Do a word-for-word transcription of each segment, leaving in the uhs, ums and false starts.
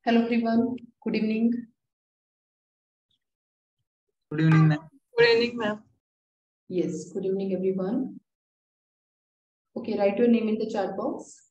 Hello everyone. Good evening. Good evening, ma'am. Good evening, ma'am. Yes, good evening everyone. Okay, write your name in the chat box.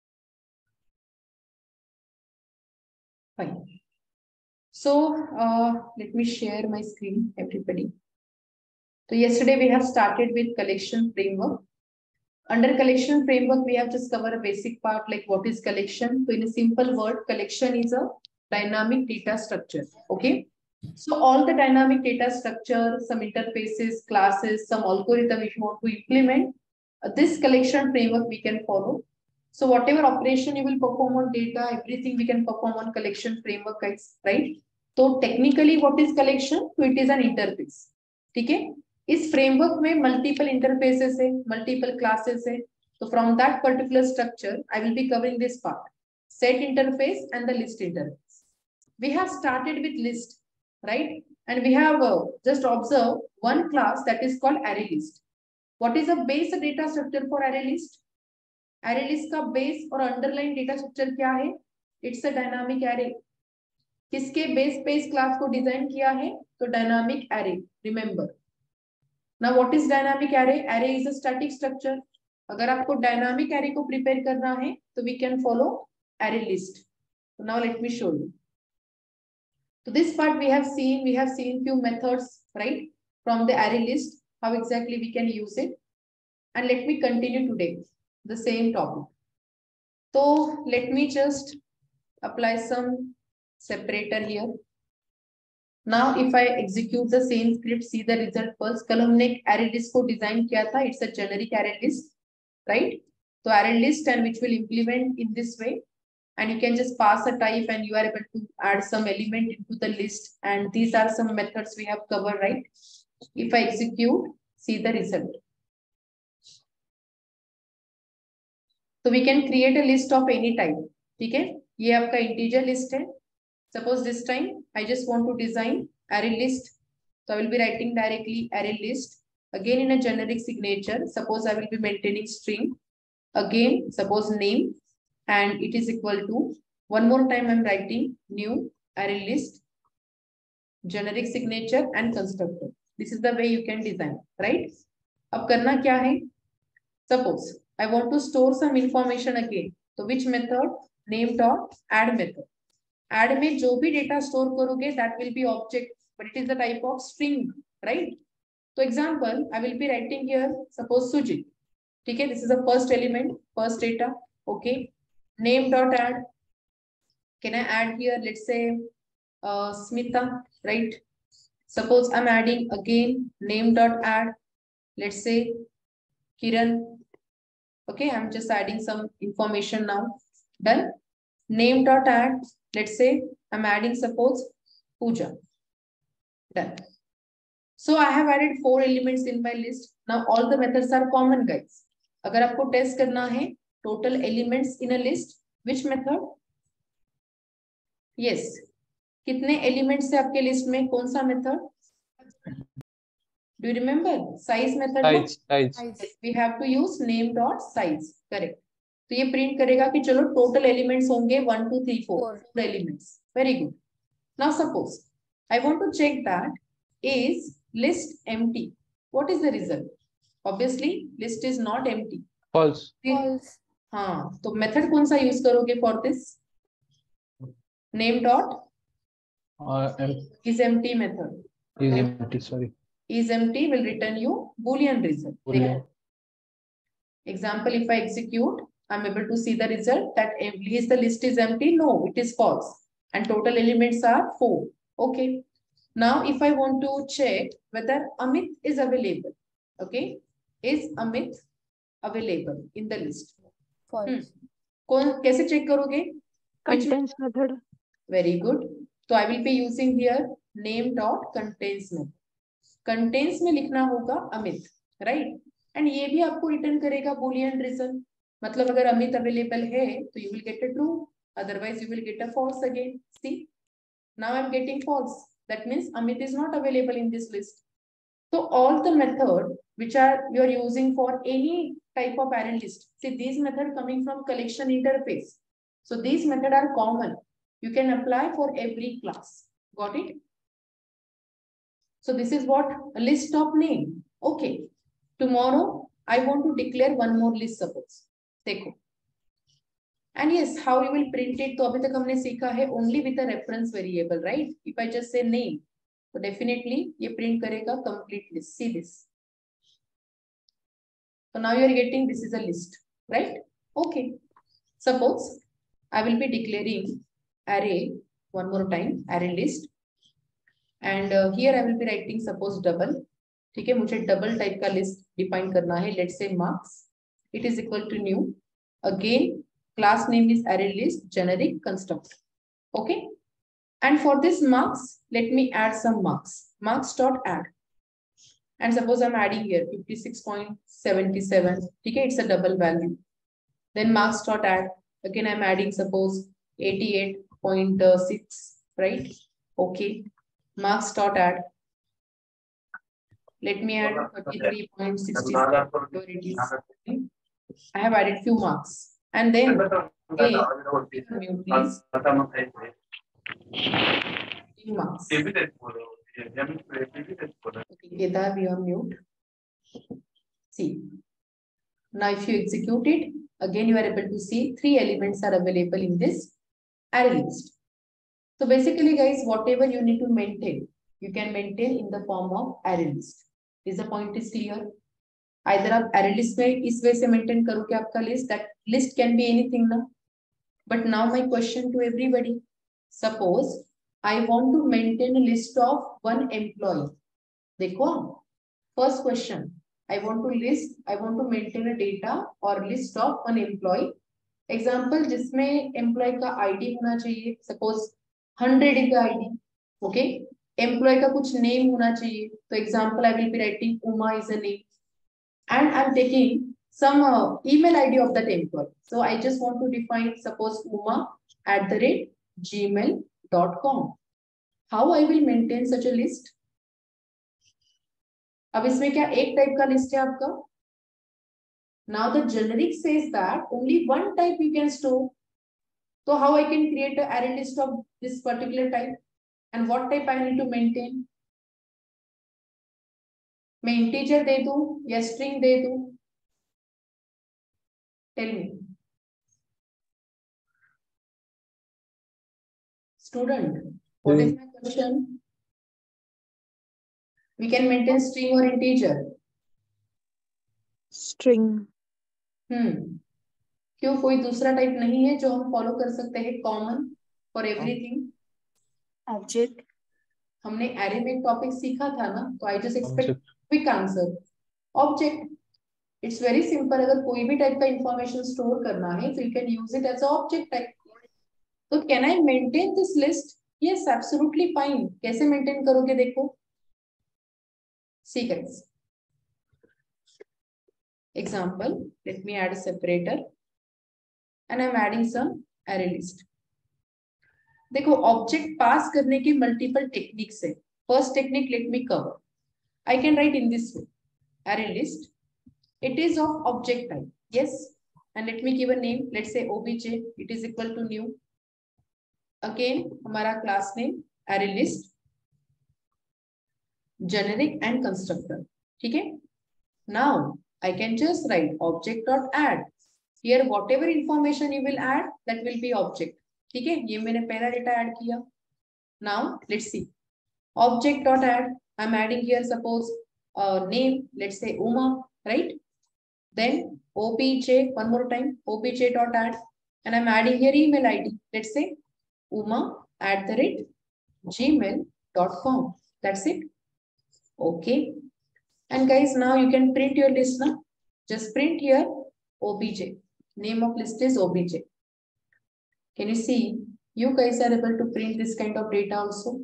Fine. So uh, let me share my screen, everybody. So yesterday we have started with collection framework. Under collection framework, we have just covered a basic part like what is collection. So in a simple word, collection is a dynamic data structure. Okay. So all the dynamic data structure, some interfaces, classes, some algorithm if you want to implement, uh, this collection framework we can follow. So whatever operation you will perform on data, everything we can perform on collection framework, guys, right? So technically what is collection? So it is an interface. Okay. इस framework में multiple interfaces है, multiple classes है. तो from that particular structure I will be covering this part, set interface and the list interface. We have started with list, right? And we have uh, just observed one class that is called array list. What is the base data structure for array list? Array list का base और underlying data structure क्या है? It's a dynamic array. किसके base पे इस class को design किया है? तो dynamic array. Remember. Now what is dynamic array? Array is a static structure. अगर आपको dynamic array को prepare करना है तो we can follow array list. So now let me show you. So this part we have seen, we have seen few methods, right? From the array list, how exactly we can use it. And let me continue today the same topic. So let me just apply some separator here. Now if I execute the same script, see the result first. कल हमने एक array list को design किया था. It's a generic array list, right? So array list and which will implement in this way. And you can just pass a type and you are able to add some element into the list. And these are some methods we have covered, right? If I execute, see the result. So we can create a list of any type. Okay? ये आपका integer list है. Suppose this time I just want to design array list. So I will be writing directly array list. Again in a generic signature. Suppose I will be maintaining string. Again, suppose name. And it is equal to, one more time I'm writing new array list, generic signature and constructor. This is the way you can design, right? अब करना क्या है? Suppose I want to store some information again. So which method? Name dot add method. Add में जो भी data store करोगे, that will be object, but it is the type of string, right? So example, I will be writing here, suppose Sujit. Okay, this is the first element, first data. Okay. Name dot add. Can I add here, let's say, uh, Smita, right? Suppose I'm adding again name dot add. Let's say Kiran. Okay, I'm just adding some information now. Done. Name dot add. Let's say I'm adding suppose Pooja. Done. So I have added four elements in my list. Now all the methods are common, guys. अगर आपको test करना है total elements in a list, which method? Yes. कितने elements है आपके list में? कौन सा method? Do you remember? Size method. Size, size. Yes, we have to use name dot size. Correct. तो ये print करेगा कि चलो total elements होंगे one, two, three, four. Four elements. Very good. Now suppose I want to check that is list empty. What is the result? Obviously, list is not empty. False. False. हाँ, तो method कौन सा use करोगे for this? Name dot is empty method. Is empty, sorry. Is empty will return you boolean result. Boolean. Example, if I execute, I'm able to see the result that is the list is empty. No, it is false. And total elements are four. Okay. Now, if I want to check whether Amit is available, okay, is Amit available in the list? False. Hmm. कौन कैसे check करोगे? Contains method. Very good. So I will be using here name dot contains method. Contains में लिखना होगा Amit, right? And ये भी आपको return करेगा boolean result. मतलब अगर अमित available है तो you will get a true. Otherwise you will get a false again. See? Now I'm getting false. That means Amit is not available in this list. So all the method which are you are using for any type of array list. See these method coming from collection interface. So these method are common. You can apply for every class. Got it? So this is what a list of name. Okay. Tomorrow I want to declare one more list. Suppose. देखो. And yes, how you will print it? तो अभी तक हमने सीखा है only with a reference variable, right? If I just say name, so definitely ये print करेगा complete list. See this. So now you are getting this is a list, right? Okay. Suppose I will be declaring array one more time, array list, and uh, here I will be writing suppose double. ठीक है, मुझे double type का list define करना है. Let's say marks. It is equal to new. Again, class name is array list generic constructor. Okay. And for this marks, let me add some marks. Marks dot add. And suppose I'm adding here fifty-six point seven seven. Okay, it's a double value. Then marks dot add. Again, I'm adding suppose eighty-eight point six, right? Okay. Marks dot add. Let me add thirty-three point six zero. It is. I have added few marks. And then, okay, mute please. Few marks. Okay, Kedar, we are mute. See. Now, if you execute it, again, you are able to see three elements are available in this array list. So basically, guys, whatever you need to maintain, you can maintain in the form of array list. Is the point is clear? Either आप array list में इस way से maintain करोगे आपका list. That list can be anything now. But now my question to everybody. Suppose I want to maintain a list of one employee. देखो, first question. I want to list, I want to maintain a data or list of one employee. Example जिसमें employee का I D होना चाहिए. Suppose hundred is the I D. Okay. Employee का कुछ name होना चाहिए. So example I will be writing Uma is a name. And I'm taking some uh, email I D of that employee. So I just want to define suppose Uma at the rate gmail dot com. How I will maintain such a list? अब इसमें क्या एक type का list है आपका? Now the generic says that only one type you can store. So how I can create an array list of this particular type? And what type I need to maintain? मैं integer दे दूं या string दे दूं? Tell me. Student, what is my question? We can maintain string or integer. String. हम्म क्यों कोई दूसरा type नहीं है जो हम फॉलो कर सकते हैं कॉमन फॉर एवरीथिंग? Object. हमने एरे में टॉपिक सीखा था ना, तो I just expect quick answer. Object. It's very simple. अगर कोई भी टाइप का इंफॉर्मेशन स्टोर करना है तो you can use it as a object type. तो can I maintain this list? Yes, absolutely fine. कैसे मेंटेन करोगे देखो. See guys, example, let me add a separator and I'm adding some array list. देखो, object pass करने की multiple techniques है. First technique let me cover. I can write in this way, array list. It is of object type. Yes, and let me give a name. Let's say obj. It is equal to new. Again, हमारा class name array list, generic and constructor. ठीक है. Now I can just write object dot add. Here whatever information you will add, that will be object. ठीक है, ये मैंने पहला data add किया. Now let's see. Object dot add. I'm adding here suppose uh, name. Let's say Uma, right? Then obj, one more time, obj dot add, and I'm adding here email I D. Let's say Uma at the rate gmail dot com. That's it. Okay. And guys, now you can print your list now. Just print here obj. Name of list is obj. Can you see? You guys are able to print this kind of data also.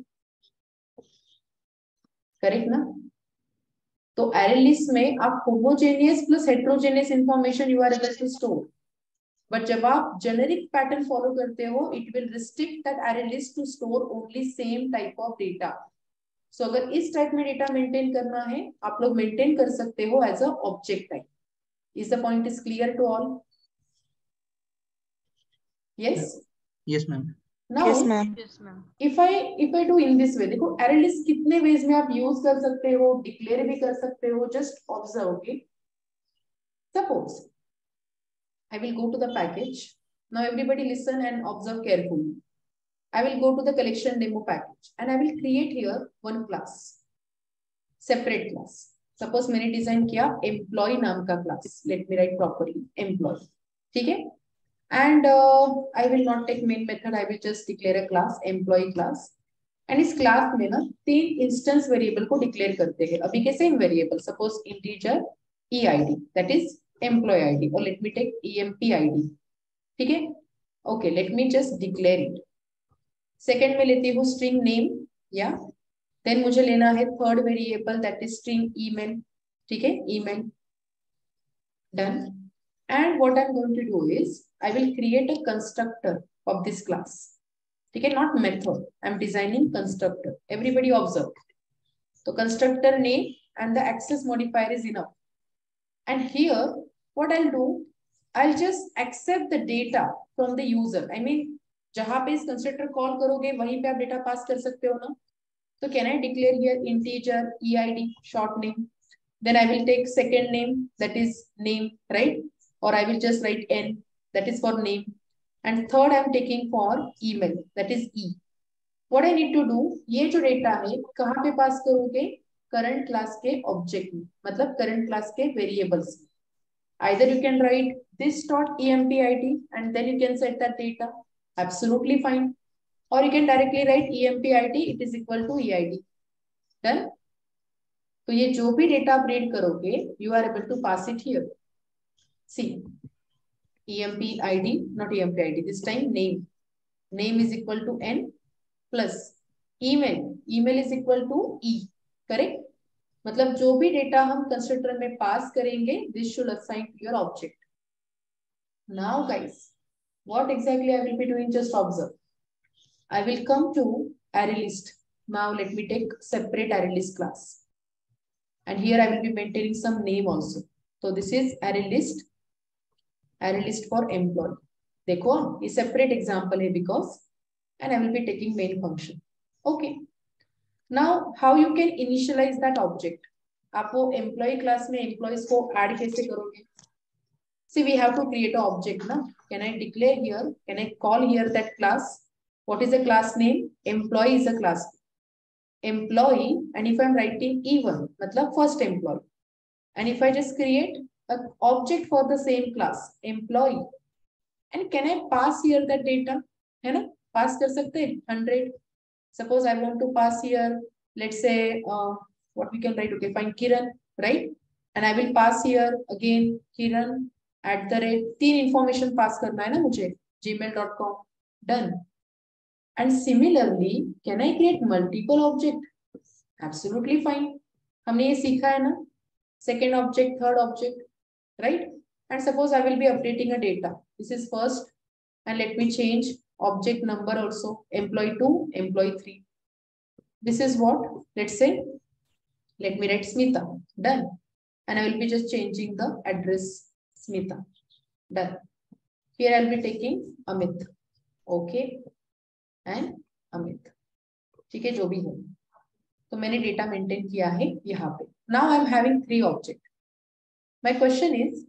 Correct ना? तो array list में आप homogeneous plus heterogeneous information you are able to store. But जब आप generic pattern follow करते हो, it will restrict that array list to store only same type of data. So अगर इस टाइप में डेटा मेंटेन करना है, आप लोग मेंटेन कर सकते हो as a object type. Is the point is clear to all? Yes yes ma'am. Now Yes, ma'am. Yes, ma'am. if I if I do in this way, देखो array list कितने ways में आप use कर सकते हो, declare भी कर सकते हो, just observe. Okay, suppose I will go to the package. Now everybody listen and observe carefully. I will go to the collection demo package and I will create here one class, separate class. Suppose मैंने design किया employee नाम का class. Let me write properly employee. ठीक है? And uh, I will not take main method. I will just declare a class employee class. And इस class में ना तीन instance variable को declare करते हैं. अभी के same variable. Suppose integer E I D, that is employee I D, or let me take E M P I D. ठीक है? Okay, let me just declare it. Second में लेती हूँ string name, yeah. Then मुझे लेना है third variable, that is string email. ठीक है? Email. Done. And what I'm going to do is I will create a constructor of this class. Okay, not method. I'm designing constructor. Everybody observe. So constructor name and the access modifier is enough. And here, what I'll do, I'll just accept the data from the user. I mean, जहाँ पे इस constructor call करोगे, वहीं पे आप data pass कर सकते हो ना? So can I declare here integer E I D short name? Then I will take second name, that is name, right? Or I will just write N, that is for name. And third, I'm taking for email, that is E. What I need to do, ये जो data है, कहाँ पे pass करोगे? Current class के object में, मतलब current class के variables. Either you can write this dot E M P I D and then you can set that data. Absolutely fine. Or you can directly write E M P I D, it is equal to E I D. Done? तो ये जो भी data आप read करोगे, you are able to pass it here. See, E M P I D, not E M P I D, this time name. Name is equal to N plus email. Email is equal to E. Correct? मतलब जो भी data हम constructor में pass करेंगे, this should assign to your object. Now guys, what exactly I will be doing? Just observe. I will come to array list. Now let me take separate array list class. And here I will be maintaining some name also. So this is array list. Array list for employee. देखो ये separate example है because and I will be taking main function. Okay. Now how you can initialize that object? आप वो employee class में employees को add कैसे करोगे? See, we have to create an object ना. Can I declare here? Can I call here that class? What is the class name? Employee is a class. Employee, and if I'm writing E one, मतलब first employee. And if I just create an object for the same class, employee, and can I pass here that data? है ना? Pass कर सकते हैं one hundred. Suppose I want to pass here, let's say, uh, what we can write? Okay, fine, Kiran, right? And I will pass here again Kiran at the rate. तीन information pass करना है ना मुझे gmail dot com. Done. And similarly, can I create multiple object? Absolutely fine. हमने ये सीखा है ना? Second object, third object, right? And suppose I will be updating a data. This is first, and let me change object number also. Employee two, employee three. This is what? Let's say, let me write Smita. Done. And I will be just changing the address Smita. Done. Here I will be taking Amit. Okay. And Amit. ठीक है जो भी है. तो मैंने data maintain किया है यहाँ पे. Now I am having three objects. My question is,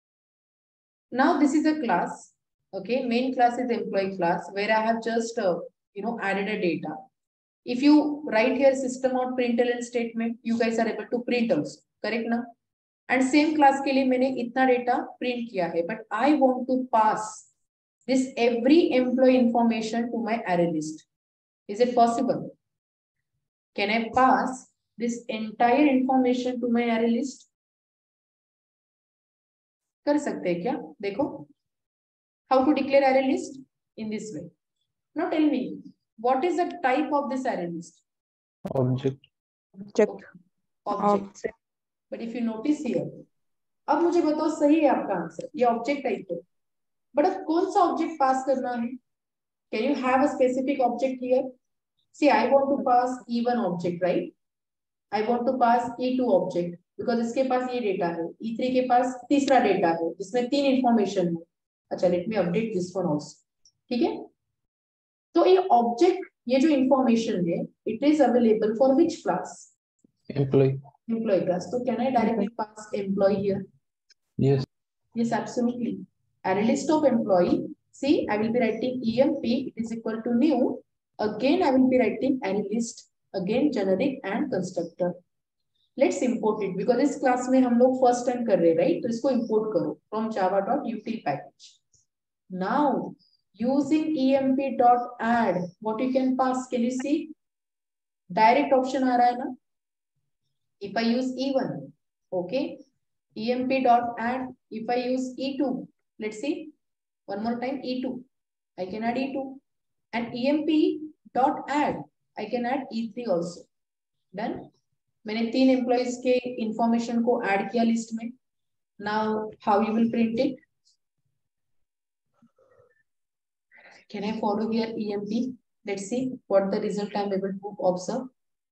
now this is a class. Okay, main class is employee class where I have just uh, you know added a data. If you write here system out println statement, you guys are able to print also. Correct ना? And same class के लिए मैंने इतना data print किया है. But I want to pass this every employee information to my array list. Is it possible? Can I pass this entire information to my array list? कर सकते हैं क्या? देखो. How to declare array list? In this way. Now tell me, what is the type of this array list? Object. Object. Object. But if you notice here, अब मुझे बताओ सही है आपका आंसर. ये object type है. But अब कौन सा object pass करना है? Can you have a specific object here? See, I want to pass E one object, right? I want to pass E two object because इसके पास ये data है. E three के पास तीसरा data है जिसमें तीन information है. अच्छा, let me update this one also. ठीक है? तो ये ऑब्जेक्ट, ये जो इंफॉर्मेशन है, it is available for which class? Employee. Employee class. So can I directly pass employee here? Yes. Yes, absolutely. Array list of employee. See, I will be writing E M P. It is equal to new. Again, I will be writing array list. Again, generic and constructor. Let's import it because इस class में हम लोग first time कर रहे हैं, right? तो इसको import करो from java.util package. Now, using E M P dot add, what you can pass? Can you see? Direct option आ रहा है ना? If I use E one, okay. E M P dot add. If I use E two, let's see one more time. E two, I can add E two, and E M P dot add, I can add E three also. Done. मैंने तीन employees के information को add किया list में. Now how you will print it? Can I follow here E M P? Let's see what the result I am able to observe.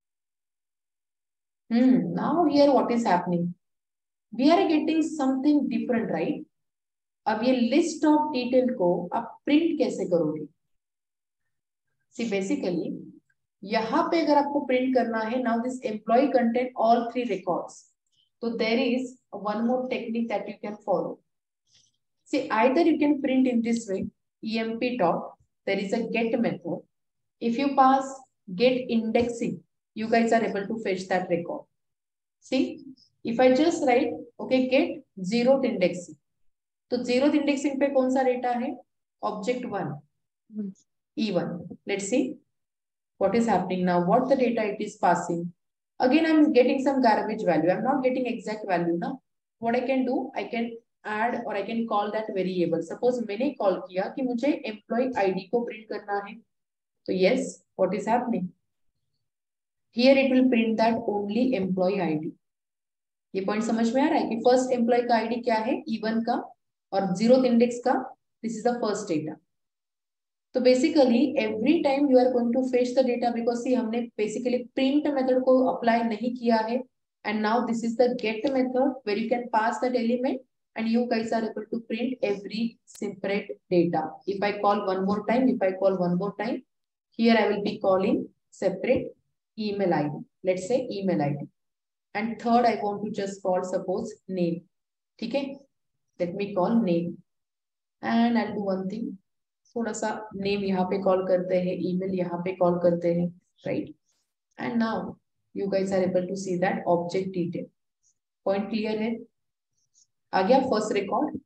Hmm. Now here what is happening? We are getting something different, right? अब ये list of detail को आप print कैसे करोगे? See, basically यहाँ पे अगर आपको प्रिंट करना है, now this employee contain all three records. So there is one more technique that you can follow. See, either you can print in this way, E M P dot, there is a get method. If you pass get indexing, you guys are able to fetch that record. See, if I just write, okay, get zeroth indexing. तो zeroth indexing पे कौन सा data है? Object one, E one. Let's see what is happening now. What the data it is passing? Again, I'm getting some garbage value. I'm not getting exact value now. What I can do, I can add or I can call that variable. Suppose मैंने call किया कि मुझे employee I D को print करना है. तो yes, what is happening? Here it will print that only employee I D. ये point समझ में आ रहा है कि फर्स्ट एम्प्लॉय का आईडी क्या है? E one का, और जीरोथ इंडेक्स का this is the first data. तो basically every time you are going to fetch the data because see हमने बेसिकली प्रिंट मेथड को अप्लाई नहीं किया है. And now this is the get method where you can pass that element and you guys are able to print every separate data. If I call one more time, if I call one more time, here I will be calling separate email I D. Let's say email I D. And third, I want to just call suppose name. Okay, let me call name. And I'll do one thing. थोड़ा सा name यहाँ पे call करते हैं, email यहाँ पे call करते हैं, right? And now you guys are able to see that object detail. Point clear है? आ गया फर्स्ट रिकॉर्ड.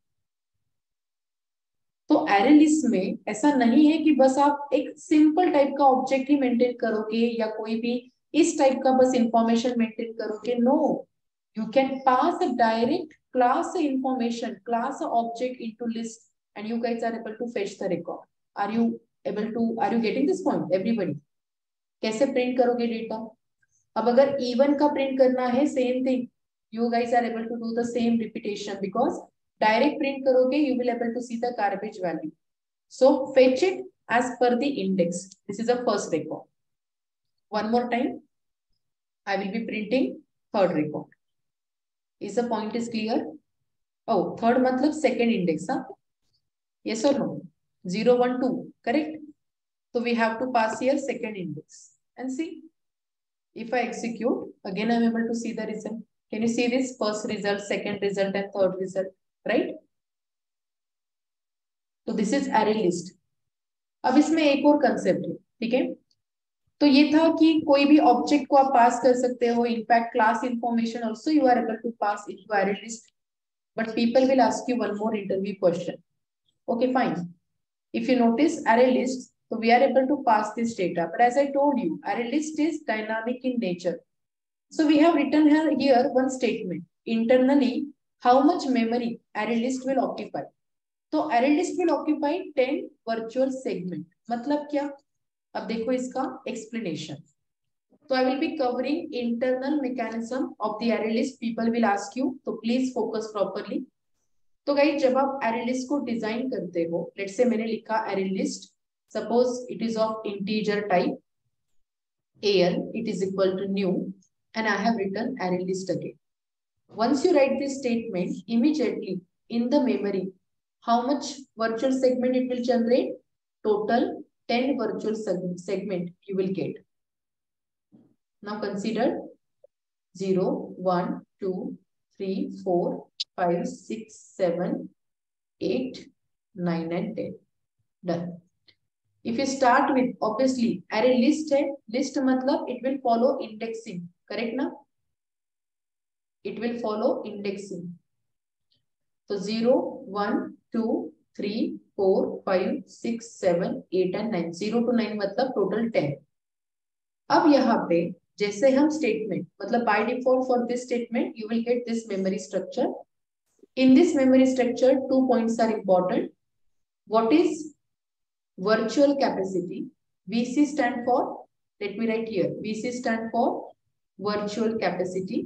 तो एरे लिस्ट में ऐसा नहीं है कि बस आप एक सिंपल टाइप का ऑब्जेक्ट ही मेंटेन करोगे या कोई भी इस टाइप का बस इंफॉर्मेशन मेंटेन करोगे. No, you can pass a direct class information, class object into list and you guys are able to fetch the record. Are you able to, are you getting this point everybody? कैसे print करोगे data? अब अगर even का print करना है, same thing, you guys are able to do the same repetition because direct print karoge you will able to see the garbage value. So fetch it as per the index. This is the first record. One more time, I will be printing third record. Is the point is clear? Oh, third matlab second index, huh? Yes or no? Zero, one, two, correct? So we have to pass here second index and see if I execute again, I am able to see the result. Can you see this? First result, second result, and third result, right? So this is array list. अब इसमें एक और concept है, ठीक है? तो ये था कि कोई भी ऑब्जेक्ट को आप पास कर सकते हो. In fact class information also you are able to pass into array list. But people will ask you one more interview question. Okay, fine. If you notice array list, so we are able to pass this data. But as I told you, array list is dynamic in nature. So we have written here, here one statement. Internally, how much memory array list will occupy? So array list will occupy ten virtual segment. मतलब क्या? अब देखो इसका explanation. So I will be covering internal mechanism of the array list. People will ask you, so please focus properly. तो guys, जब आप array list को design करते हो, let's say मैंने लिखा array list. Suppose it is of integer type. Al, it is equal to new. And I have written array list again. Once you write this statement, immediately in the memory, how much virtual segment it will generate? Total ten virtual segment you will get. Now consider zero, one, two, three, four, five, six, seven, eight, nine and ten. Done. If you start with, obviously array list है, list मतलब it will follow indexing, correct ना? It will follow indexing. So zero, one, two, three, four, five, six, seven, eight and nine. zero to nine मतलब total ten. अब यहाँ पे जैसे हम statement मतलब by default for this statement you will get this memory structure. In this memory structure two points are important. What is virtual capacity? V C stand for, let me write here, V C stand for virtual capacity.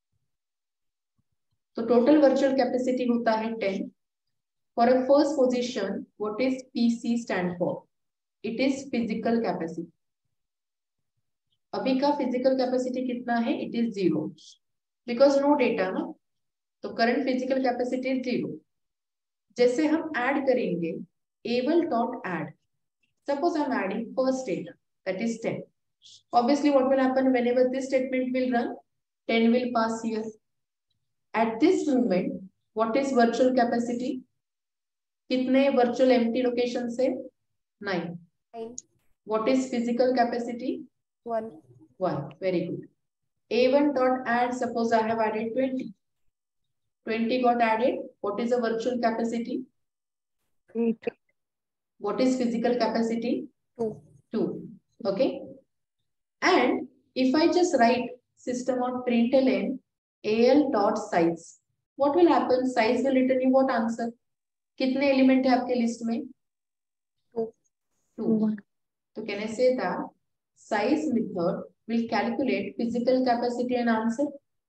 So total virtual capacity होता है ten. For a first position, what is P C stand for? It is physical capacity. अभी का physical capacity कितना है? It is zero. Because no data ना, तो current physical capacity is zero. जैसे हम add करेंगे, able dot add. Suppose I'm adding first data, that is ten. Obviously, what will happen whenever this statement will run? ten will pass here. At this moment, what is virtual capacity? कितने virtual empty locations है? nine. Nine. What is physical capacity? One. One. Very good. A one dot add, suppose I have added twenty. twenty got added. What is the virtual capacity? Eight. What is physical capacity? Two. Two. Okay. And if I just write system on println al dot size, what will happen? Size will return you what answer? कितने element है आपके list में? Two. Two. One. So can I say that size method will calculate physical capacity and answer?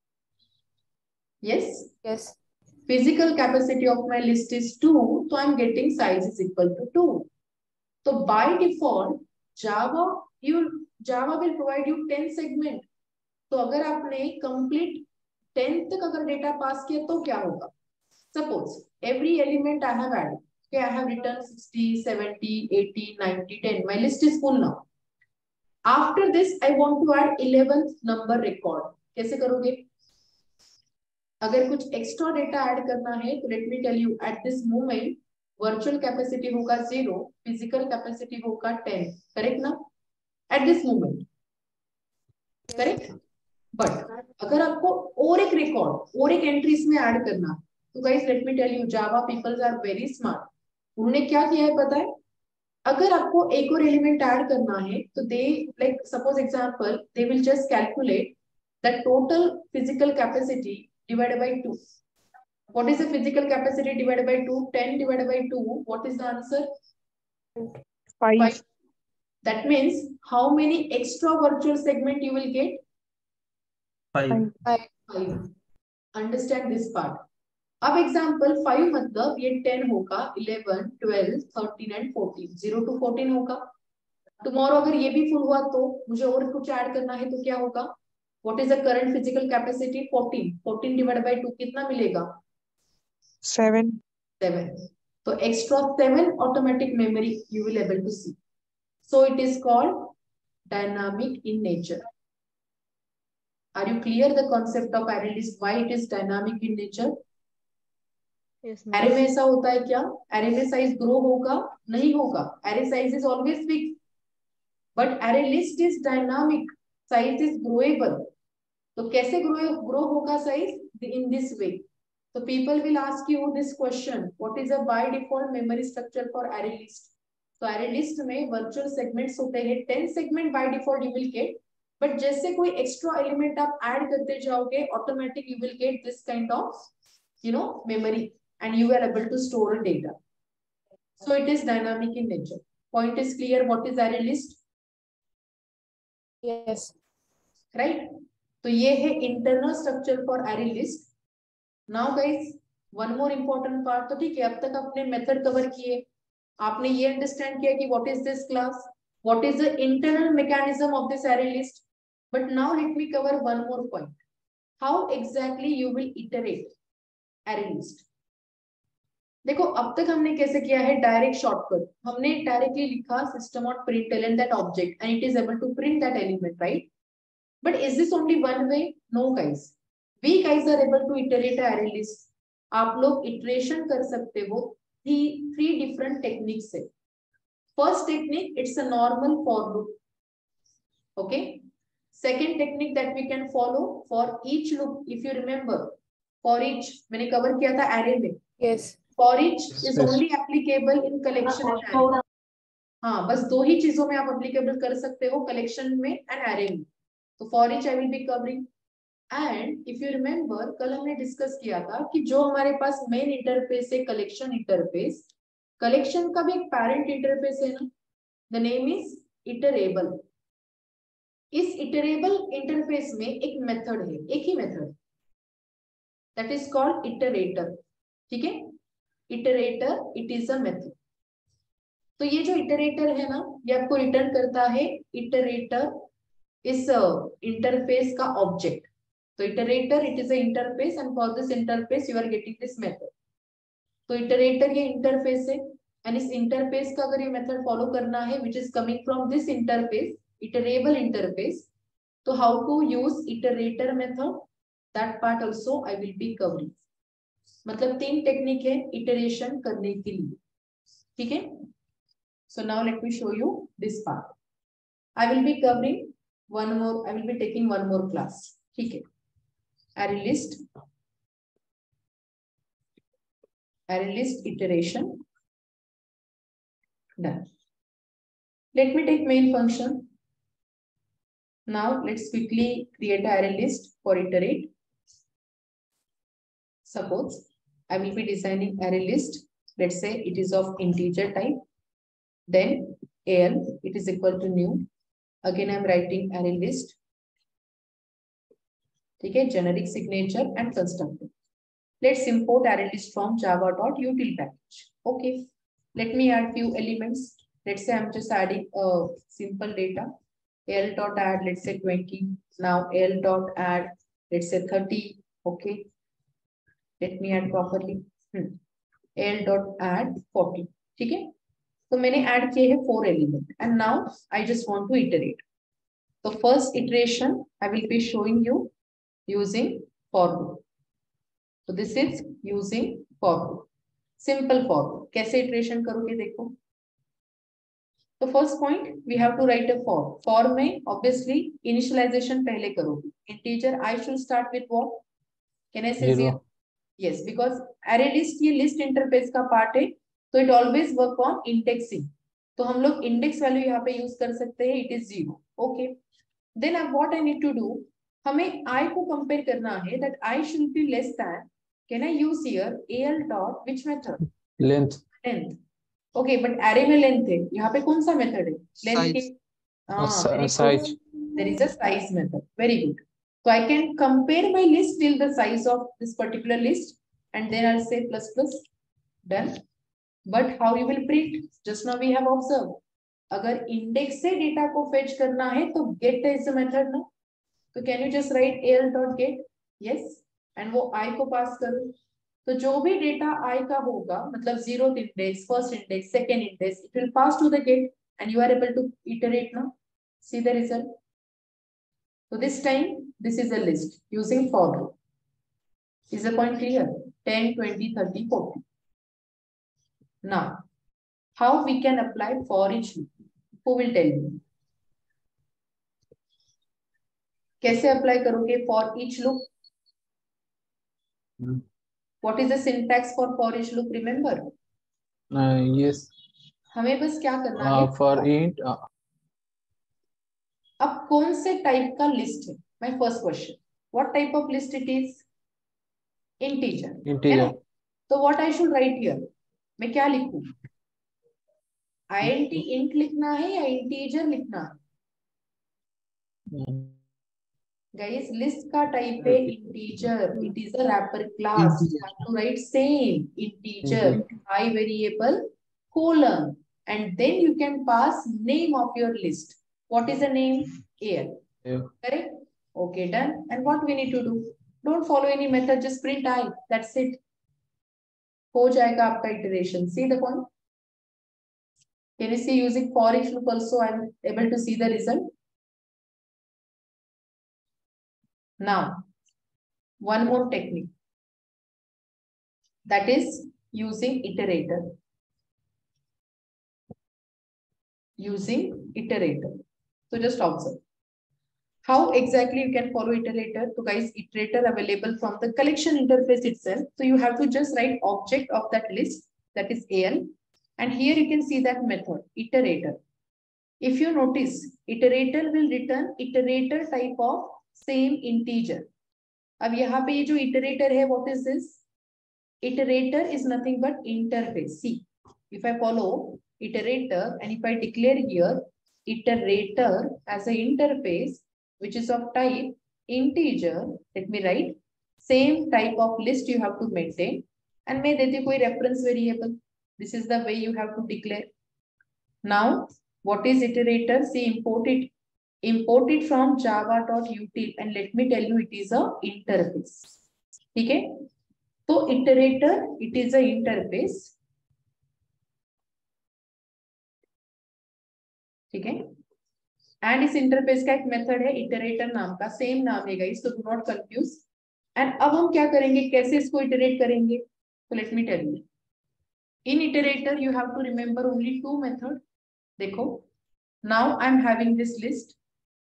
Yes? Yes. Physical capacity of my list is two, so I'm getting size is equal to two. So by default, Java, you Java will provide you ten segment. तो अगर आपने complete ten तक अगर data pass किया तो क्या होगा? Suppose every element I have added. Okay, I have written sixty, seventy, eighty, ninety, ten. My list is full now. After this, I want to add eleventh number record. कैसे करोगे? अगर कुछ extra data add करना है, तो let me tell you, at this moment, virtual capacity होगा zero, physical capacity होगा ten. Correct ना? At this moment. Correct? But अगर आपको और एक record, और एक entries में add करना, तो guys, let me tell you, Java people are very smart. उन्होंने क्या किया है पता है? अगर आपको एक और एलिमेंट ऐड करना है तो they like suppose example they will just calculate the total physical capacity divided by two. What is the physical capacity divided by two? ten divided by two. What is the answer? Five. Five. That means how many extra virtual segment you will get? Five. Five. Five. Understand this part. अब example five मतलब ये ten होगा, eleven, twelve, thirteen and fourteen. zero to fourteen होगा. Tomorrow अगर ये भी full हुआ तो मुझे और कुछ ऐड करना है तो क्या होगा? What is the current physical capacity? fourteen. fourteen divided by two कितना मिलेगा? Seven. seven. So extra seven automatic memory you will able to see. So it is called dynamic in nature. Are you clear the concept of array list? Why it is dynamic in nature? Yes. Array में ऐसा होता है क्या? Array में size grow होगा? नहीं होगा. Array size is always fixed. But array list is dynamic. Size is growable. तो कैसे grow grow होगा size? In this way. So people will ask you this question. What is a by default memory structure for array list? So array list में virtual segments होते हैं. ten segment by default you will get. But जैसे कोई extra element आप add करते जाओगे, automatic you will get this kind of, you know, memory. And you are able to store data. So it is dynamic in nature. Point is clear. What is array list? Yes. Right? So ये है internal structure for array list. Now guys, one more important part. तो ठीक है, अब तक आपने method cover किए, आपने ये understand किया कि what is this class, what is the internal mechanism of this array list. But now let me cover one more point. How exactly you will iterate array list. देखो अब तक हमने कैसे किया है, डायरेक्ट शॉर्टकट, हमने डायरेक्टली लिखा system of println that object and it is able to print that element, right? But is this only one way? No guys, we guys are able to iterate a array list. आप लोग iteration कर सकते हो three three different techniques से. First technique, it's a normal for loop. Okay. Second technique that we can follow for each loop, if you remember, for each मैंने cover किया था array में. Yes. For each is Yes. only applicable in collection and array. हाँ, बस दो ही चीजों में आप applicable कर सकते हो, collection में and array में. तो for each I will be covering. And if you remember, कल हमने discuss किया था कि जो हमारे पास main interface है collection interface, collection का भी एक parent interface है ना, the name is iterable. इस iterable interface में एक method है, एक ही method, that is called iterator. ठीक है, iterator, it is a method. तो ये जो iterator है ना, ये आपको रिटर्न करता है iterator इस इंटरफेस का ऑब्जेक्ट. तो iterator, it is a interface and for this interface you are getting this method. तो iterator ये इंटरफेस है and इस इंटरफेस का अगर ये मेथड फॉलो करना है which is coming from this interface, iterable interface, तो how to use iterator method, that part also I will be covering. मतलब तीन टेक्निक है इटरेशन करने के लिए. ठीक है, so now let me show you this part. I will be covering one more, I will be taking one more class. ठीक है, array list, array list iteration done. Let me take main function. Now let's quickly create an array list for iterate. Suppose I will be designing array list. Let's say it is of integer type. Then al, it is equal to new. Again I am writing array list. Okay, generic signature and constructor. Let's import array list from java.util package. Okay, let me add few elements. Let's say I'm just adding a simple data. Al dot add, let's say twenty. Now al dot add, let's say thirty. Okay, let me add properly. hmm. Al dot add forty. ठीक है, तो मैंने add किए हैं four element and now I just want to iterate. So first iteration I will be showing you using for loop. So this is using for loop, simple for loop. कैसे iteration करोगे देखो. तो first point we have to write a for. For में obviously initialization पहले करोगे. Integer I should start with what, can I say zero? Yes, because array list ये list interface का part है, तो it always work on indexing. तो हम लोग इंडेक्स वैल्यू यहाँ पे यूज कर सकते हैं, it is zero. Okay, then अब what I need to do, हमें आई को कंपेयर करना है, that I should be less than. Can I use here al dot which method? Length. Length. Okay, but array में length है, यहाँ पे कौन सा मेथड है? लेंथ के size. There is a size method. Very good. So I can compare my list till the size of this particular list and then I'll say plus plus. Done. But how you will print? Just now we have observed. अगर index से data को fetch करना है तो get is the method ना. तो can you just write al dot get? Yes. And वो I को pass करो. तो जो भी डेटा I का होगा, मतलब zero index, first index, second index, it will pass to the get and you are able to iterate now. See the result. So this time, this is a list using for loop. Is the point clear? ten, twenty, thirty, forty. Now, how we can apply for each loop? Who will tell me? कैसे apply करोगे for each loop? Hmm. What is the syntax for for each loop? Remember? Uh, yes. हमें बस क्या करना Uh, है? for int. Uh, अब कौन से टाइप का लिस्ट है? My first question. What type of list it is? Integer. integer. तो what I should write here? मैं क्या लिखूं? int int लिखना है या integer लिखना है? Hmm. Guys, list का टाइप है integer. It is a wrapper class. You have to write same integer, high variable, colon, and then you can pass name of your list. What is the name? Here. Yeah. Correct? Okay, done. And what we need to do? Don't follow any method, just print I. That's it. हो जाएगा आपका iteration. See the point. Can you see using for each loop also I am able to see the result. Now, one more technique, that is using iterator. Using iterator. So just observe. How exactly you can follow iterator? So guys, iterator available from the collection interface itself. So you have to just write object of that list, that is A L. And here you can see that method, iterator. If you notice, iterator will return iterator type of same integer. अब यहाँ पे ये जो iterator है, what is this? Iterator is nothing but interface. See, if I follow iterator and if I declare here iterator as an interface which is of type integer, let me write same type of list you have to maintain, and मैं देती कोई reference variable. This is the way you have to declare. Now, what is iterator? See, import it. Import it from java.util and let me tell you it is a interface. ठीक है? तो iterator, it is a interface. ठीक है? And इस interface का एक method है iterator नाम का, same नाम है guys, so do not confuse. And अब हम क्या करेंगे, कैसे इसको iterate करेंगे? So let me tell you. In iterator, you have to remember only two methods. देखो, now I am having this list.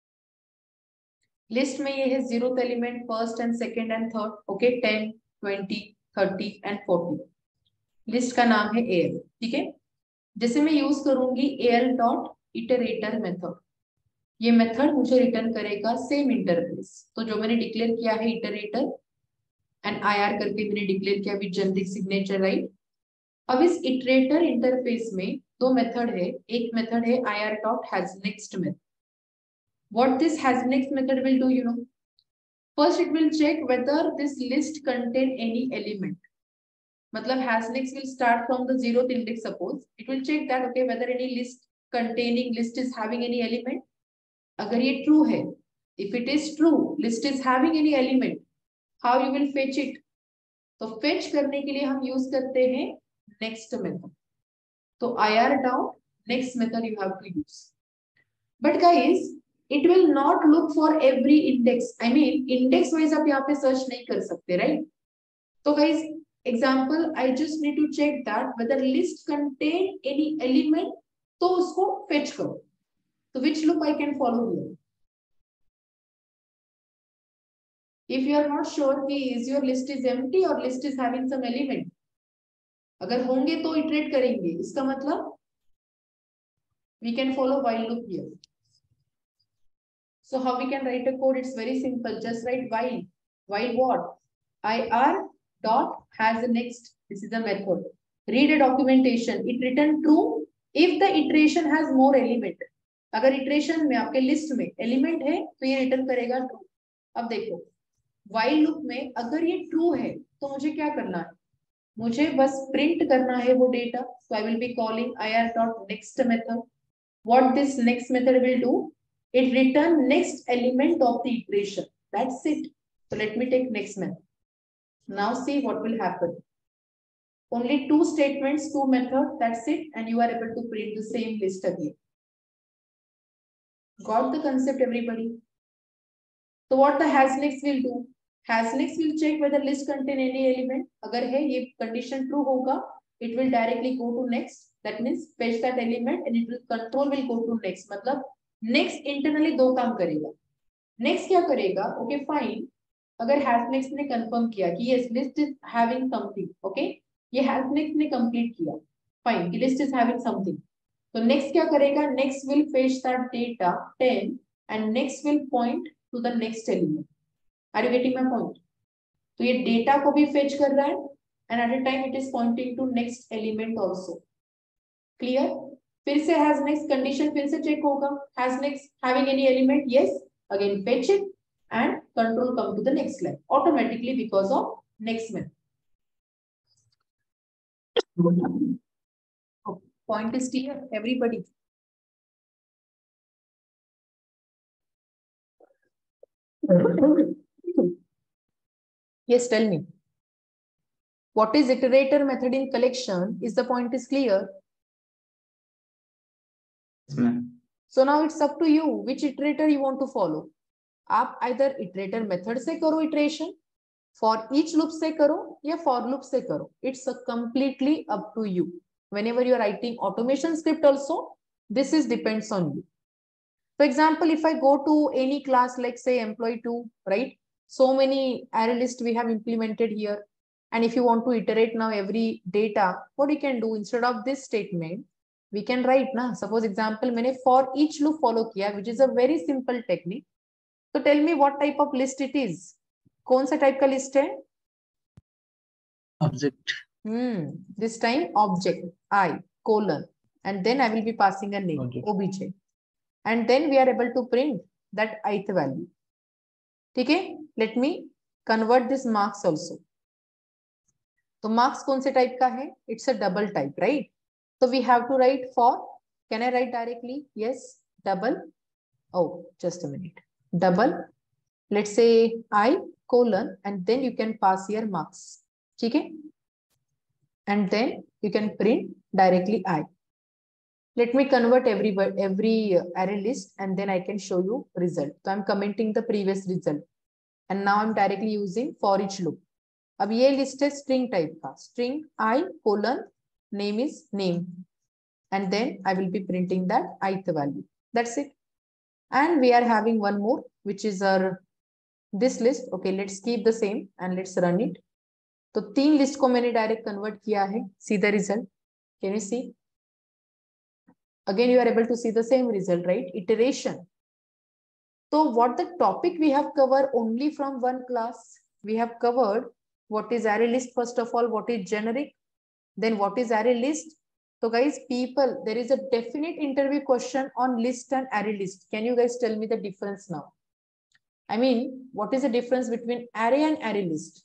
List में ये है zeroth element, first and second and third. Okay, ten, twenty, thirty and forty. List का नाम है L. ठीक है, जैसे मैं यूज करूंगी एल डॉट इटरेटर मेथड, ये मेथड मुझे रिटर्न करेगा सेम इंटरफेस. तो जो मैंने डिक्लेयर किया है इटरेटर एंड आई आर करके मैंने डिक्लेयर किया विद जेनेरिक सिग्नेचर, राइट. अब इस इटरेटर इंटरफेस में दो मेथड है. एक मेथड है I R dot has next method. What this has next method will do, you know, first it will check whether this list contain any element. मतलब has next will start from the zeroth index. Suppose it will check that okay whether any list containing list is having any element. अगर ये true है, if it is true list is having any element, how you will fetch it? तो fetch करने के लिए हम use करते हैं next method. तो I R down next method you have to use. But guys, it will not look for every index. I mean, index wise आप यहाँ पे search नहीं कर सकते, right? So guys, example, I just need to check that whether list contain any element, तो उसको fetch करो. So which loop I can follow here? If you are not sure कि is your list is empty or list is having some element, अगर होंगे तो iterate करेंगे. इसका मतलब we can follow while loop here. So how we can write a code? It's very simple. Just write while. While what? I R dot has the next. This is the method. Read a documentation. It return true if the iteration has more element. अगर iteration में आपके list में element है तो ये return करेगा true. अब देखो, while loop में अगर ये true है तो मुझे क्या करना है? मुझे बस print करना है वो data. So I will be calling I R dot next method. What this next method will do? It return next element of the iteration. That's it. So let me take next method. Now see what will happen. Only two statements, two methods. That's it. And you are able to print the same list again. Got the concept, everybody? So what the has next will do? Has next will check whether list contain any element. अगर है ये condition true होगा, it will directly go to next. That means fetch that element and it will control will go to next. मतलब next internally दो काम करेगा. Next क्या करेगा? ओके फाइन, अगर हैज नेक्स्ट ने कंफर्म किया कि yes list is having something, okay ये हैज नेक्स्ट ने कंप्लीट किया, फाइन कि लिस्ट इज हैविंग समथिंग, तो नेक्स्ट क्या करेगा? Next will fetch that data ten and next will point to the next element. Are you getting my point? तो ये data को भी फेच कर रहा है and at a time it is pointing to next element also. Clear? फिर से has next condition फिर से चेक होगा. has next having any element? Yes. Again fetch it and control come to the next line automatically because of next method. Point is clear, everybody? Yes, tell me. What is iterator method in collection? Is the point is clear? Yes, ma'am. So now it's up to you which iterator you want to follow. आप either iterator method से करो iteration, for each loop से करो या for loop से करो. It's a completely up to you. Whenever you are writing automation script also, this is depends on you. For example, if I go to any class like say employee two, right? So many array list we have implemented here. And if you want to iterate now every data, what you can do instead of this statement, we can write na. Suppose example, मैंने for each loop follow किया, which is a very simple technique. So tell me what type of list it is. कौन सा type का list है? Object. Hmm. This time object I colon, and then I will be passing a name Object. obj, and then we are able to print that ith value. Okay. Let me convert this marks also. So marks कौन से type का है? It's a double type, right? So we have to write for. Can I write directly? Yes. Double. Oh, just a minute. Double. Let's say I colon, and then you can pass here marks. Okay. And then you can print directly I. Let me convert every every array list, and then I can show you result. So I'm commenting the previous result, and now I'm directly using for each loop. अब ये list है string type का. String I colon name is name, and then I will be printing that ith value. That's it. And we are having one more, which is our this list. Okay, let's keep the same and let's run it. तो तीन list को मैंने direct convert किया है. See the result. Can you see? Again you are able to see the same result, right? Iteration. तो what the topic we have cover only from one class. We have covered what is array list first of all, what is generic, then what is array list. So guys, people, there is a definite interview question on list and array list. Can you guys tell me the difference now? I mean, what is the difference between array and array list?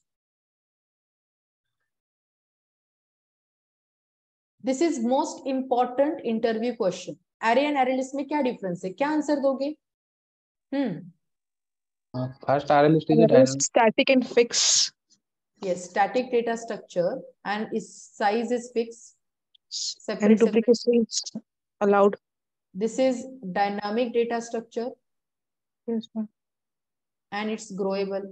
This is most important interview question. Array and array list में क्या difference है? क्या answer दोगे? Hmm. Uh, first array list is a Array is dynamic. static and fixed. Yes, static data structure and its size is fixed. Separate, And separate. duplication is allowed. This is dynamic data structure Yes, ma'am. and it's growable.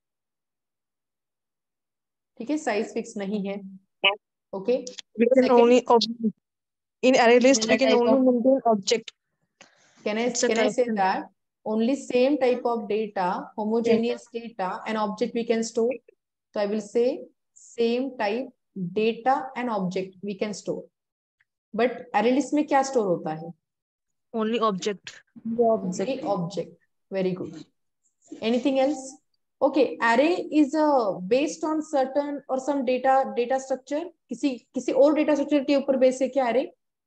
ठीक है, size fixed नहीं है. Okay. We can Second, only ob in array list we Similar can type only of- maintain object. Can I It's a can I say collection. that only same type of data, homogeneous data, and object we can store? So I will say same type data and object we can store. But array list में क्या store होता है? Only object. Only object. Very good. Anything else? Okay, array is uh, based on certain or some data data structure. किसी किसी और data structure के ऊपर base है क्या array?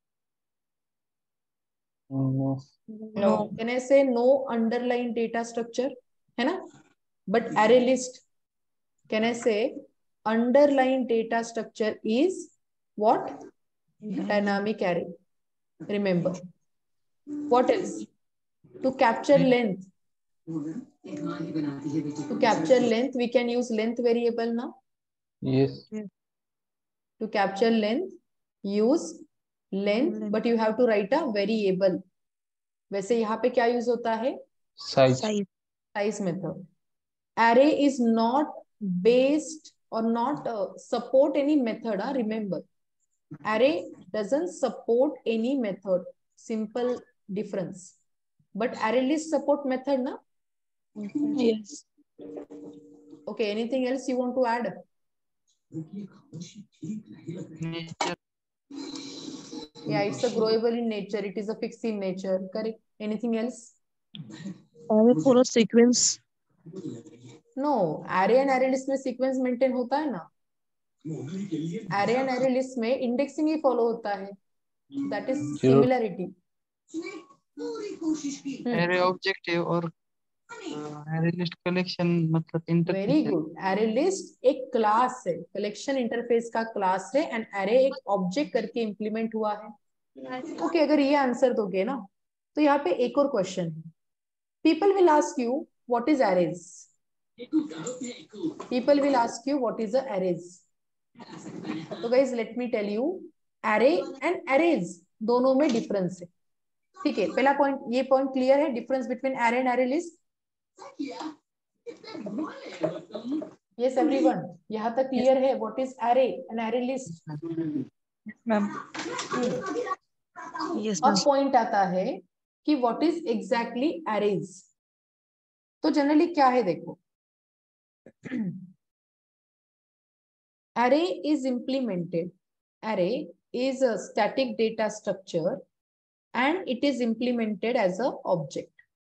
No. No. Can I say no underlying data structure? है ना? But array list, can I say underlying data structure is what? Dynamic array. Remember. What else? To capture length. To capture length, we can use length variable now. Yes. To capture length, use length, Length. but you have to write a variable. वैसे यहाँ पे क्या use होता है? Size. Size. Size method. Array is not based or not uh, support any method. Huh? Remember, array doesn't support any method. Simple difference. But array list support method, na? Yes. Okay. Anything else you want to add? Yeah, it's a growable in nature. It is a fixed in nature. Correct. Anything else? Array follow sequence. No. Array and array list में sequence maintain होता है ना? Array and array list में indexing ही follow होता है. That is Zero. similarity. array object है और array list collection मतलब interface Very है. good. Array list एक class है, collection interface का class है, and array एक object करके implement हुआ है. Okay, अगर ये आंसर दोगे ना, तो यहाँ पे एक और क्वेश्चन है. People will ask you what is arrays. People will ask you what is a arrays. तो guys let me tell you, array and arrays दोनों में डिफरेंस है, ठीक है। पहला पॉइंट, ये पॉइंट क्लियर है, difference between array and array list? Yes everyone, यहाँ तक क्लियर है what is array and array list? Ma'am. Yes ma'am. अब पॉइंट आता है कि व्हाट इज एग्जैक्टली एरेज। तो जनरली क्या है देखो, array is implemented, array is a static data structure and it is implemented as a object,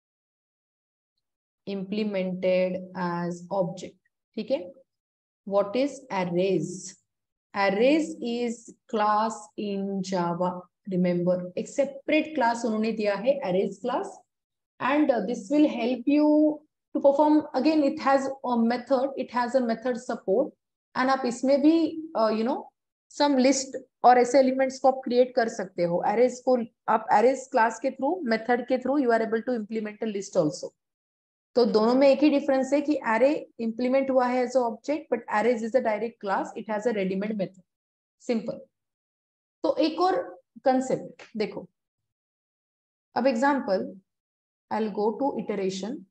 implemented as object, ठीक है। What is arrays? Arrays is class in Java, remember एक separate class उन्होंने दिया है arrays class, and uh, this will help you to perform, again it has a method, it has a method support, and आप इसमें भी you know some list और ऐसे elements को आप क्रिएट कर सकते हो। एरेज को आप एरेज क्लास के थ्रू, मेथड के through you are able to implement a list also. तो दोनों में एक ही डिफरेंस है कि एरे इंप्लीमेंट हुआ है as a object, but arrays is a direct class, it has a readymade method, simple. तो एक और कंसेप्ट देखो, अब example I will go to iteration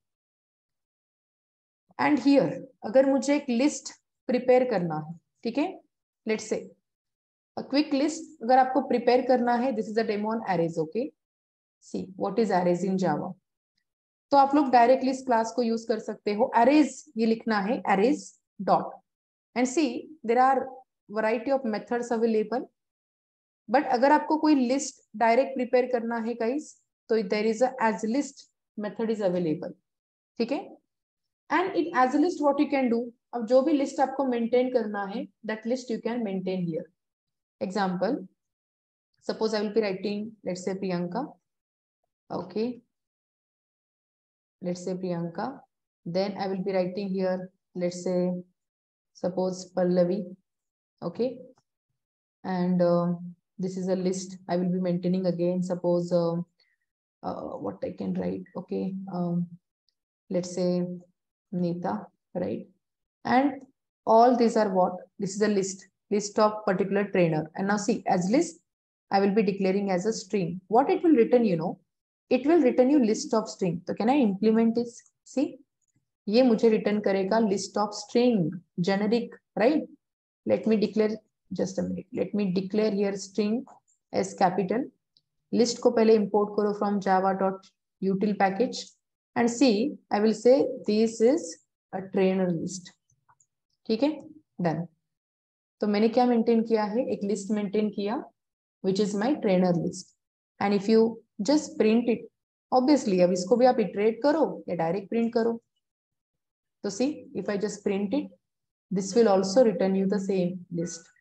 and here अगर मुझे एक लिस्ट प्रिपेयर करना है, ठीक है, let's say a quick list अगर आपको प्रिपेयर करना है, this is a demo on arrays, okay. See what is arrays in Java. तो आप लोग डायरेक्टली इस क्लास को यूज कर सकते हो, एरेज ये लिखना है arrays dot, and see there are variety of methods available, but अगर आपको कोई लिस्ट डायरेक्ट प्रिपेयर करना है गाइस, तो there is a as list method is available, ठीक है। And in as list what you can do, अब जो भी लिस्ट आपको मेंटेन करना है, that list you can maintain here. Example, suppose I will be writing let's say Priyanka, okay, let's say Priyanka, then I will be writing here let's say suppose Pallavi, okay, and this is a list I will be maintaining again, suppose uh, uh, what I can write, okay, um, let's say Nita, right? And all these are what? This is a list, list of particular trainer. And now see, as list, I will be declaring as a string. What it will return, you know, it will return you list of string. So can I implement this? See, ये मुझे return करेगा list of string, generic, right? Let me declare, just a minute. Let me declare here string as capital. List को पहले import करो from java.util package. And see, I will say this is a trainer list. ठीक है, done. तो मैंने क्या maintain किया है, एक लिस्ट मेंटेन किया which is my trainer list, and if you just print it, obviously अब इसको भी आप इटरेट करो या डायरेक्ट प्रिंट करो, तो see if I just print it, this will also return you the same list.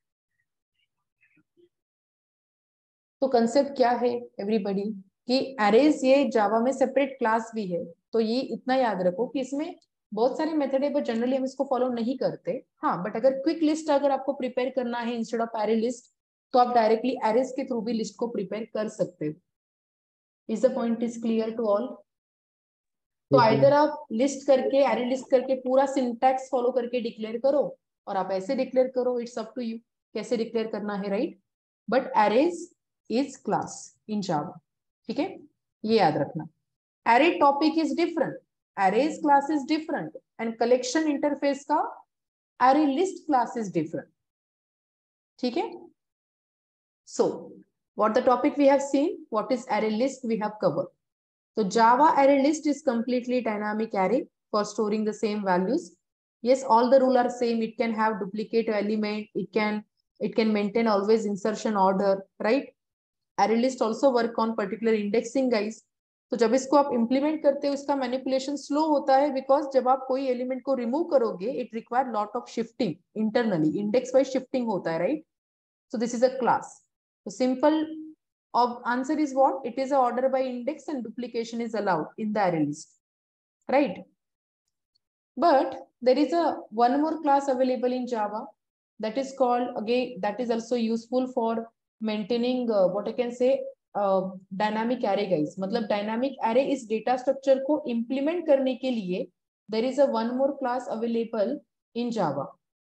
तो कंसेप्ट क्या है एवरीबडी, कि एरेज ये जावा में सेपरेट क्लास भी है, तो ये इतना याद रखो कि इसमें बहुत सारे मेथड है, बट जनरली हम इसको फॉलो नहीं करते। हाँ, बट अगर क्विक लिस्ट अगर आपको प्रिपेयर करना है इंस्टेड ऑफ एरे लिस्ट, तो आप डायरेक्टली एरेज के थ्रू भी लिस्ट को प्रिपेयर कर सकते हो। Is the point is clear to all? तो आइदर आप लिस्ट करके, एरे लिस्ट करके पूरा सिंटैक्स फॉलो करके डिक्लेयर करो, और आप ऐसे डिक्लेयर करो, इट्स अप टू यू कैसे डिक्लेयर करना है, right. But arrays is class in Java, ठीक है, ये याद रखना। Array topic is different, arrays class is different, and collection interface का array list class is different, ठीक है। So what the topic we have seen, what is array list we have covered. So Java array list is completely dynamic array for storing the same values. Yes, all the rules are same, it can have duplicate element, it can it can maintain always insertion order, right? Array list also work on particular indexing, guys. तो जब इसको आप implement करते हो, इसका manipulation slow होता है, because जब आप कोई एलिमेंट को रिमूव करोगे, it require lot of shifting internally, index wise shifting होता है, right. So this is a class, तो simple of answer is what, it is a order by index and duplication is allowed in the array list, right. But there is a one more class available in Java, that is called, again that is also useful for maintaining uh, what I can say dynamic array, guys. मतलब dynamic array इस data structure को implement करने के लिए there is a one more class available in Java,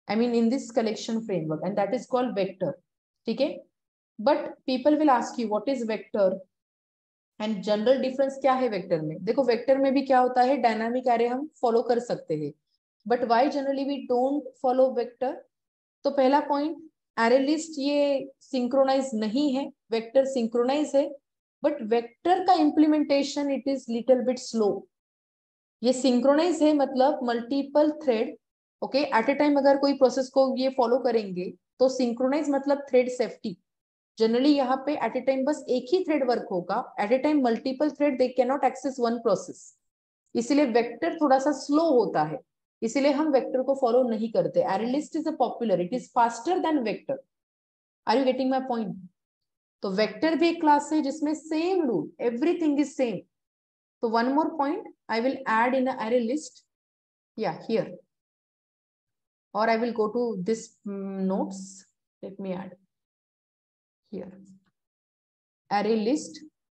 I mean in this collection framework, and that is called vector. ठीक है? But people will ask you what is vector and general difference क्या है vector में? देखो vector में भी क्या होता है, dynamic array हम follow कर सकते हैं, but why generally we don't follow vector? तो पहला point, array list ये synchronize नहीं है, vector synchronize है, but vector का implementation it is little bit slow. ये synchronize है मतलब multiple thread, okay at a time अगर कोई प्रोसेस को ये फॉलो करेंगे तो सिंक्रोनाइज मतलब थ्रेड सेफ्टी. जनरली यहाँ पे एट ए टाइम बस एक ही थ्रेड वर्क होगा, at a time multiple thread they can not access one process, इसीलिए वेक्टर थोड़ा सा स्लो होता है, इसीलिए हम वेक्टर को फॉलो नहीं करते. Array list is a popular, it is faster than vector. Are you getting my point? तो वेक्टर भी एक क्लास है जिसमें same rule, everything is same. तो one more point I will add in a array list, या here, or I will go to this um, notes. Let me add here. Array list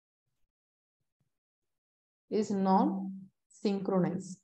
is non-synchronized.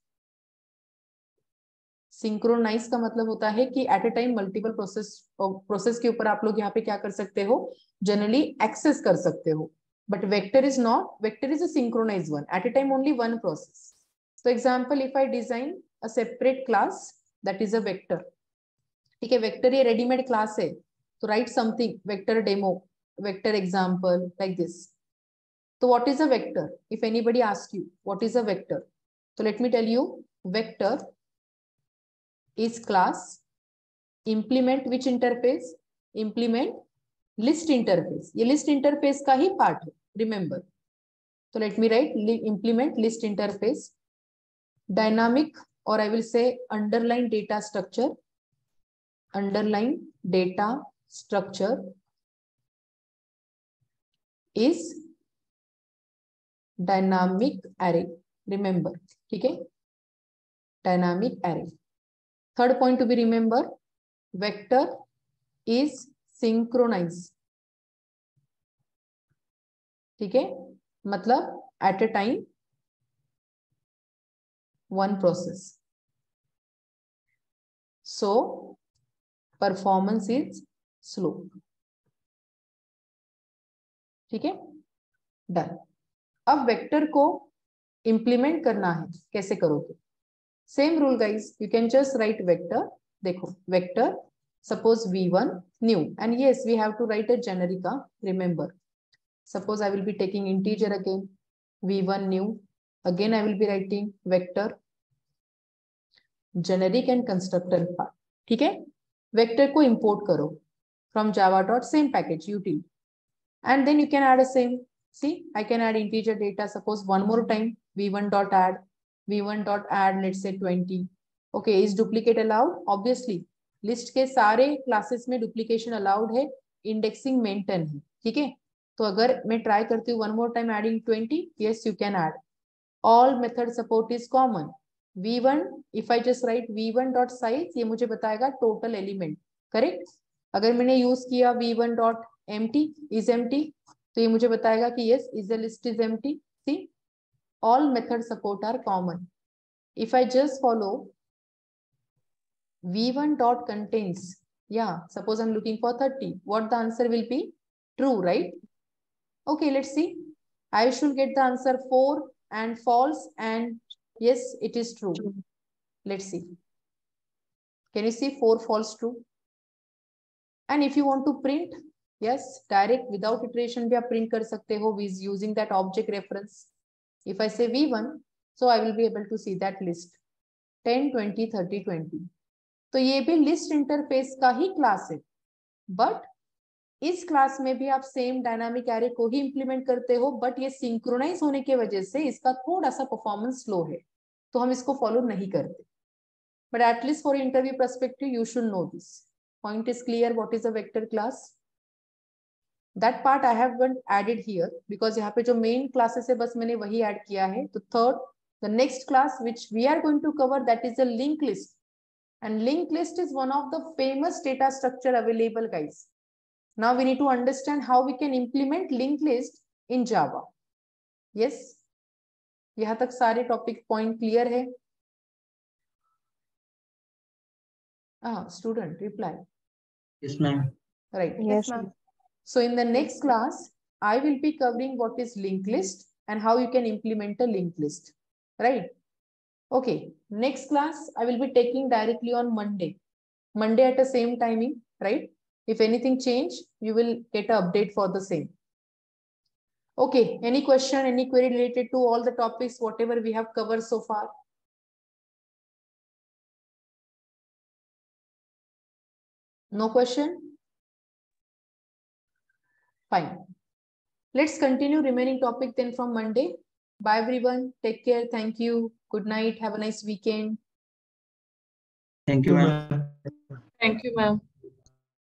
Synchronize का मतलब होता है कि at a time multiple process process के ऊपर आप लोग यहाँ पे क्या कर सकते हो, generally access कर सकते हो. But vector is not. Vector is a synchronized one. At a time only one process. So example, if I design a separate class, that is a vector. ठीक है, वेक्टर ये रेडीमेड क्लास है, तो write something vector demo, vector example like this. तो what is a vector? If anybody ask you what is a vector, तो let me tell you, vector is class implement which interface, implement list interface. ये list interface का ही part है, remember. तो let me write implement list interface, dynamic और I will say underline data structure, underline data structure is dynamic array. Remember, ठीक है, dynamic array. Third point to be remember, vector is synchronized. ठीक है, मतलब at a time one process. So performance is slow. ठीक है, done. अब vector को implement करना है, कैसे करोगे? Same rule guys, you can just write vector. देखो vector, suppose v one new, and yes we have to write a generic. Remember, suppose I will be taking integer again, v one new, again I will be writing vector generic and constructor part. ठीक है, vector को import करो from Java dot same package util, and then you can add a same. See, I can add integer data, suppose one more time, v one dot add, v one dot add, let's say twenty. Okay, is duplicate allowed? Obviously, list के सारे classes में duplication allowed है, indexing maintain है. ठीक है, तो अगर मैं try करती हूँ one more time adding twenty, yes you can add. All method support is common. V one, if I just write v one dot size, ये मुझे बताएगा total element, करेक्ट? अगर मैंने यूज किया v one dot empty is empty, तो ये मुझे बताएगा कि yes is the list is empty. See, all method support are common. If I just follow v one dot contains, yeah, suppose I'm looking for thirty, what the answer will be? True, right? Okay, let's see. I should get the answer four and false, and yes, it is true. True. Let's see. Can you see four false true? And if you want to print, yes, direct without iteration भी आप print कर सकते हो with using that object reference. If I say v one, so I will be able to see that list ten, twenty, thirty, twenty. तो ये भी list interface का ही class है, but इस क्लास में भी आप सेम डायनामिक एरे को ही इंप्लीमेंट करते हो, बट ये सिंक्रोनाइज होने की वजह से इसका थोड़ा सा परफॉर्मेंस स्लो है, तो हम इसको फॉलो नहीं करते. But at least for interview perspective you should know this. Point is clear what is a vector class? That part I have added here because यहाँ पे जो मेन क्लासेस है बस मैंने वही ऐड किया है. तो third, the next class which we are going to cover, that is a link list. And link list is one of the famous data structure available guys. Now we need to understand how we can implement linked list in Java. Yes, यहाँ तक सारे topic point clear है? Ah, student, reply. Yes, ma'am. Right. Yes, ma'am. So in the next class, I will be covering what is linked list and how you can implement a linked list. Right. Okay. Next class, I will be taking directly on Monday. Monday at the same timing, right? If anything change, you will get an update for the same. Okay. Any question, any query related to all the topics, whatever we have covered so far? No question? Fine. Let's continue remaining topic then from Monday. Bye everyone. Take care. Thank you. Good night. Have a nice weekend. Thank you, ma'am. Thank you, ma'am.